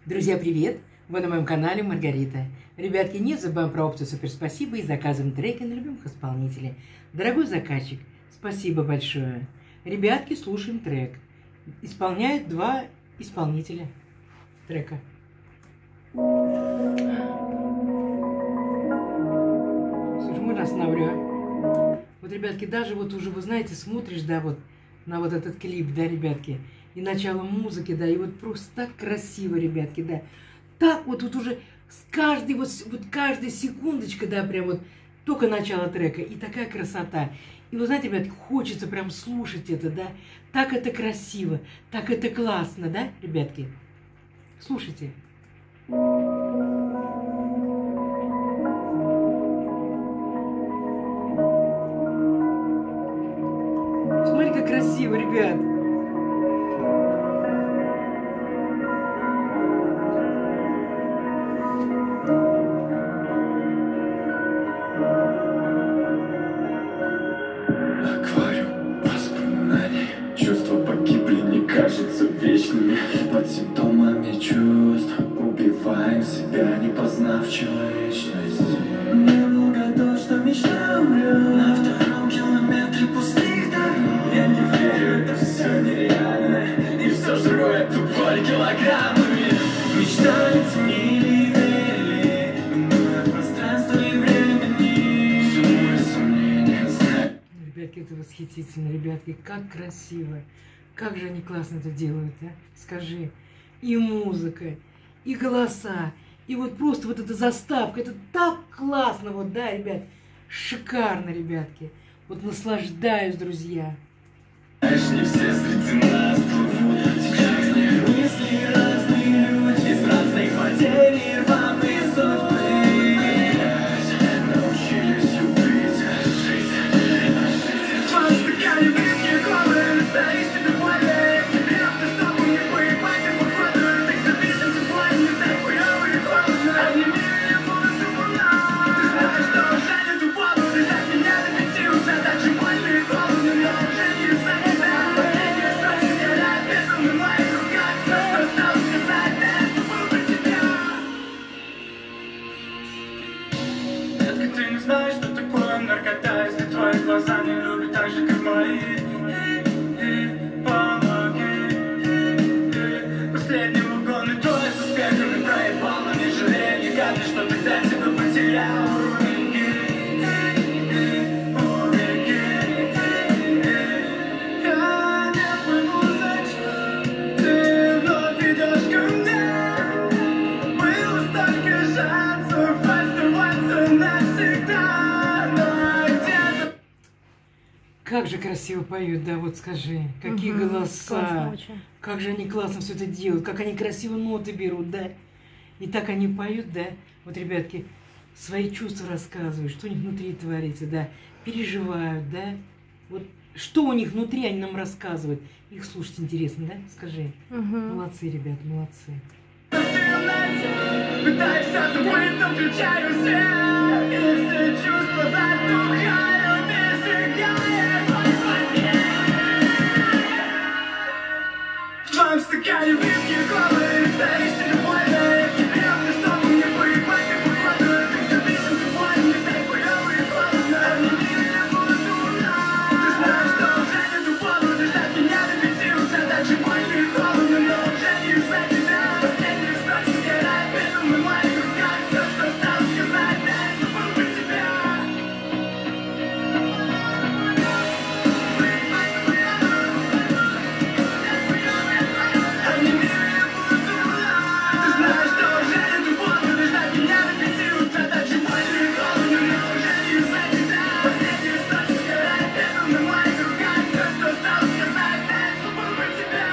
Друзья, привет! Вы на моем канале Маргарита. Ребятки, не забываем про опцию «Супер спасибо» и заказываем треки на любимых исполнителей. Дорогой заказчик, спасибо большое. Ребятки, слушаем трек. Исполняют два исполнителя трека. Слушай, можно остановлю, а? Вот, ребятки, даже вот уже, вы знаете, смотришь, да, вот на вот этот клип, да, ребятки, и начало музыки, да, и вот просто так красиво, ребятки, да. Так вот уже с каждой, вот каждая секундочка, да, прям вот только начало трека, и такая красота. И вы знаете, ребят, хочется прям слушать это, да. Так это красиво, так это классно, да, ребятки? Слушайте. Смотри, как красиво, ребят. Аквариум воспоминаний. Чувства погибли, не кажутся вечными. Под симптомами чувств убиваем себя, не познав человечность. Не был готов, что мечта умрет на втором километре пустых дорог. Я не верю, это все нереально, и все жру эту боль килограммами. Мечтали, ценили, верили, минуя пространство и времени. Суммы сомнения, знать. Ребятки, это восхитительно, ребятки, как красиво. Как же они классно это делают, а? Скажи. И музыка, и голоса, и вот просто вот эта заставка. Это так классно, вот, да, ребят? Шикарно, ребятки. Вот наслаждаюсь, друзья. Знаешь, не все среди нас плывут разные мысли, разные люди с разной материи, рваные судьбы. Научились любить, жить. В твоем стакане виски, колы, стоишь тебе больно. Тебе автостопом не поебать, и походу ты зависим, ты больно, не так хуёво и холодно. Они меня будут умна. Ты знаешь, что уже не тупо, прижать меня до 5 уже так же больно и холодно, но уже не за ты не знаешь, что такое наркота, если твои глаза не любят так же, как мои. Помоги. Последний вагон и то с успехами проебал, но не жалею ни капли, что тогда тебя потерял. Я не пойму, зачем ты вновь идешь ко мне. Было столько шансов оставаться навсегда, но где-то... Как же красиво поют, да, вот скажи. Какие голоса. Как же они классно все это делают. Как они красиво ноты берут, да. И так они поют, да. Вот, ребятки, свои чувства рассказывают, что у них внутри творится, да. Переживают, да. Вот что у них внутри, они нам рассказывают. Их слушать интересно, да? Скажи. Молодцы, ребят, молодцы. Пытаешься забыть, но включаю все. И все чувства затухают, и сжигает во мне. В твоем стакане виски, колы, стоишь тебе больно. Тебе автостопом не поебать, и походу ты зависим, ты больно, не так хуёво и холодно. Они меня будут умна. Ты знаешь, что уже не тупо, будешь ждать меня до 5 уже так же больно и холодно, но уже не из-за тебя. Последний источник сгорает, безумный моих руках. Все, что осталось сказать, да, я забыл про тебя. Они меня будут умна. Ты знаешь, что уже не тупо, будешь ждать меня до 5 утра, так же больно и холодно, но уже не из-за тебя. Последний источник сгорает, безумный моих руках. Все, что осталось сказать, да, я забыл про тебя.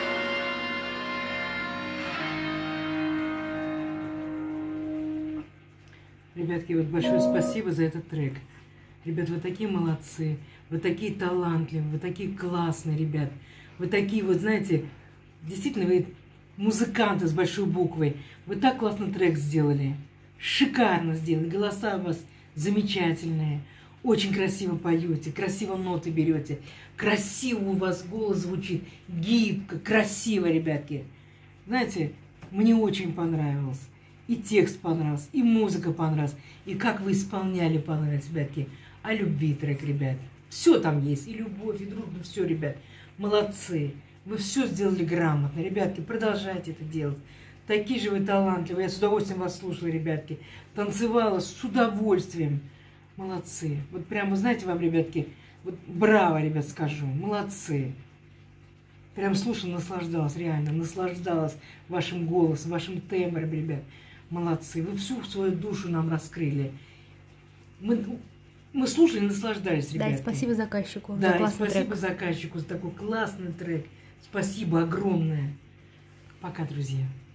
Ребятки, вот большое спасибо за этот трек. Ребят, вы такие молодцы, вы такие талантливые, вы такие классные, ребят. Вы такие вот, знаете, действительно, вы музыканты с большой буквы. Вы так классно трек сделали. Шикарно сделали. Голоса у вас замечательные. Очень красиво поете, красиво ноты берете. Красиво у вас голос звучит. Гибко, красиво, ребятки. Знаете, Мне очень понравилось. И текст понравился, и музыка понравилась, и как вы исполняли понравилось, ребятки. О любви трек, ребят. Все там есть, и любовь, и дружба, все, ребят. Молодцы. Вы все сделали грамотно. Ребятки, продолжайте это делать. Такие же вы талантливые. Я с удовольствием вас слушала, ребятки. Танцевала с удовольствием. Молодцы. Вот прям, вы знаете, вам, ребятки, вот браво, ребят, скажу. Молодцы. Прям слушала, наслаждалась, реально. Наслаждалась вашим голосом, вашим тембром, ребят. Молодцы. Вы всю свою душу нам раскрыли. Мы слушали и наслаждались, ребятки. Да, и спасибо заказчику да, за классный спасибо трек. заказчику за такой классный трек. Спасибо огромное. Пока, друзья.